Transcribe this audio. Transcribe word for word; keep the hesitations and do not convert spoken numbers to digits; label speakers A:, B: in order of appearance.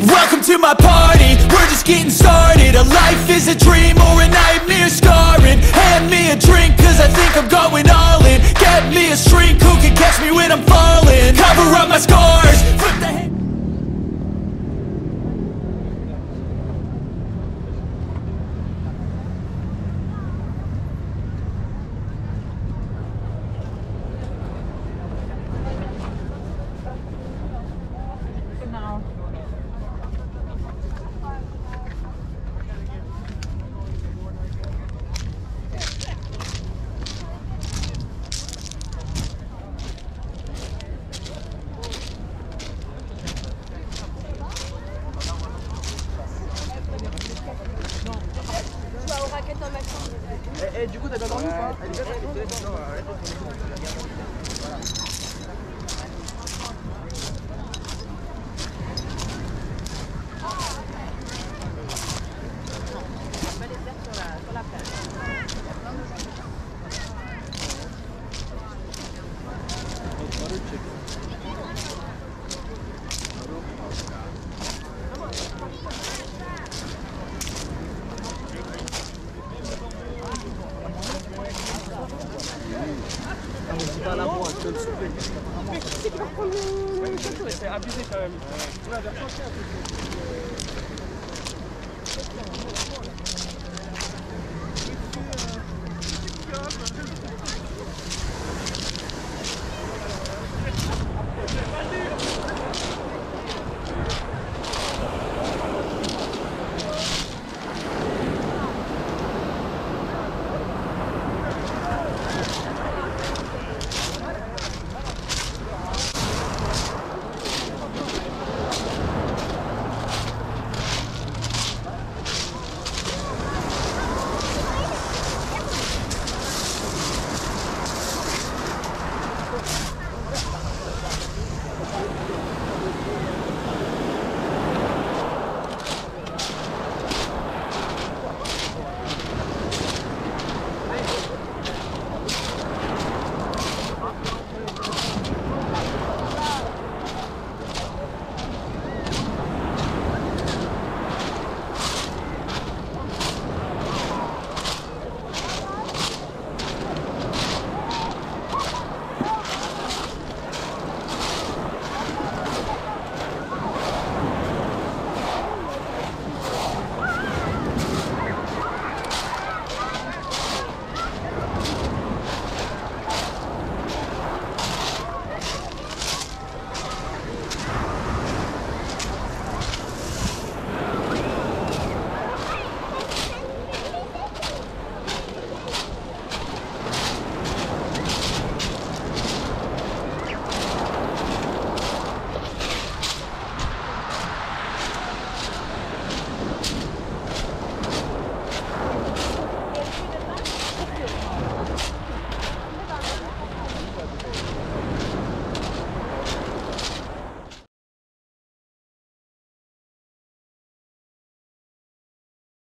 A: Welcome to my party, we're just getting started. A life is a dream or a nightmare scarring. Hand me a drink cause I think I'm going all in. Get me a shrink who can catch me when I'm falling. Cover up my scars, flip the head.
B: Et, et du coup, t'as bien dormi ou pas? Elle est bien dormi. C'est abusé quand même.